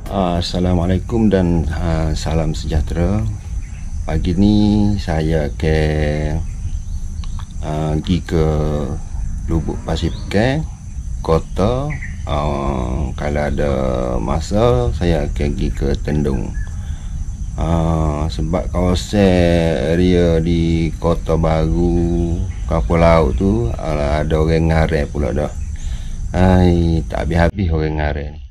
Assalamualaikum dan salam sejahtera. Pagi ni saya akan pergi ke Lubuk Pasir Pekan kota. Kalau ada masa saya akan pergi ke Tendung. Sebab kawasan area di Kota Baru kapal laut tu ada orang ngarai pula dah. Tak habis-habis orang ngarai ni.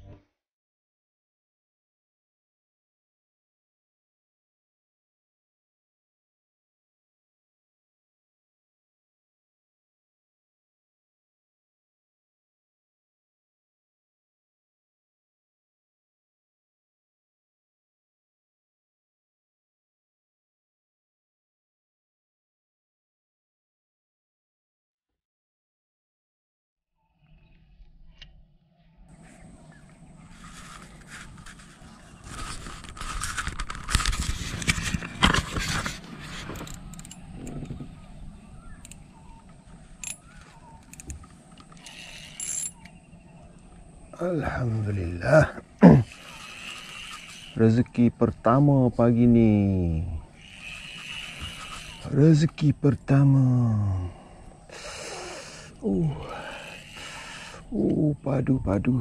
Alhamdulillah. Rezeki pertama pagi ni. Rezeki pertama. Padu.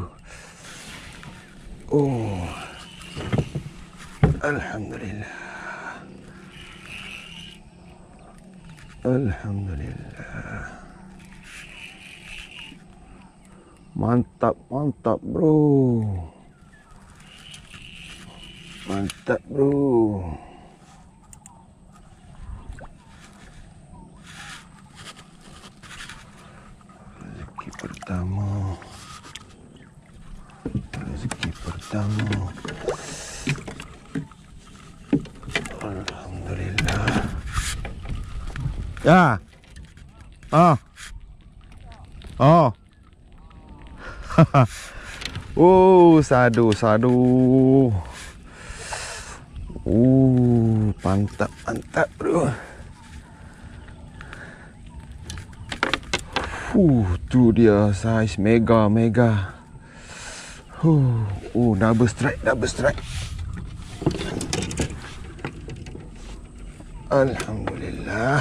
Alhamdulillah. Alhamdulillah. Mantap bro. Mantap bro. Rezeki pertama. Alhamdulillah. Ya. Sadu. Mantap bro. Tu dia saiz mega. Double strike. Alhamdulillah.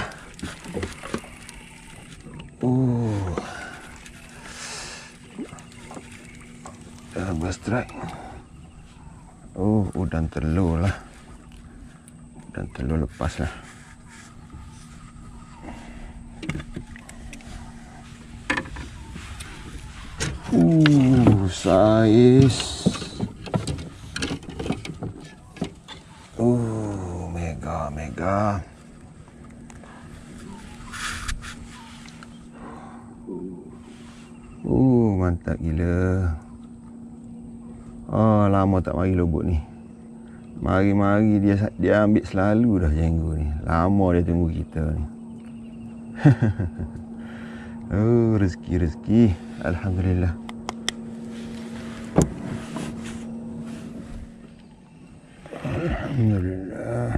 Double strike. Udang telur lah. Udang telur lepas lah. Saiz. Mega. Mantap gila. Lama tak mari lubuk ni. Mari dia ambil selalu dah Jenggo ni. Lama dia tunggu kita ni. Rezeki. Alhamdulillah. Alhamdulillah.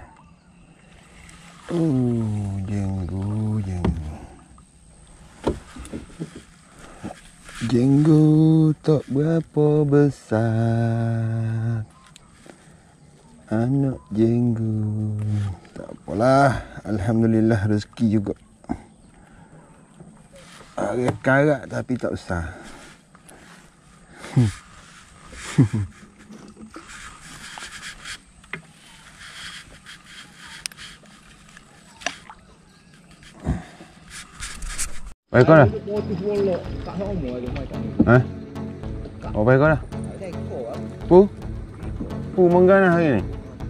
Jenggo tak berapa besar. Anak Jenggo. Tak apalah. Alhamdulillah rezeki juga. Agak karat tapi tak besar. Baik kau dah? Baik kau dah? Pu menggana hari ni?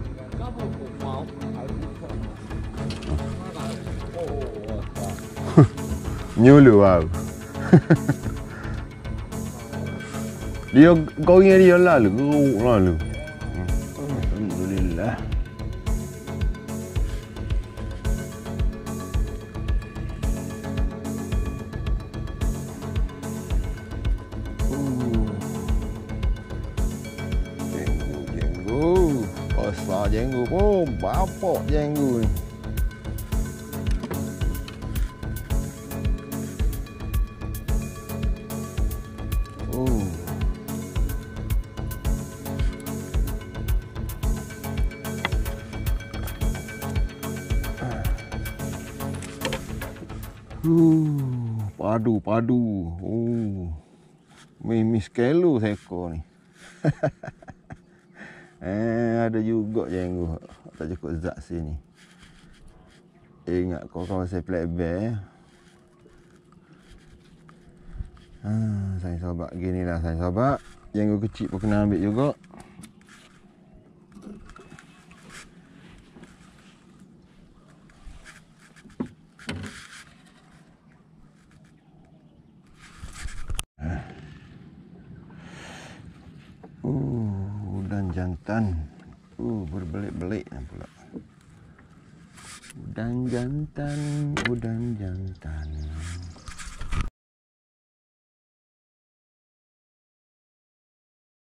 Nyulu wow. Dia goreng dia lalu. Alhamdulillah. Jenggo. Besar Jenggo pun. Bapak Jenggo ni. Padu. Mimis kilo seekor ni. Ada juga jenggo. Tak cukup zat sini. Ingat kau kawan saya black bear. Saya sobat gini lah saya sobat. Jenggo kecil pun kena ambil juga. Udang jantan. Berbelik-belik pula. Udang jantan.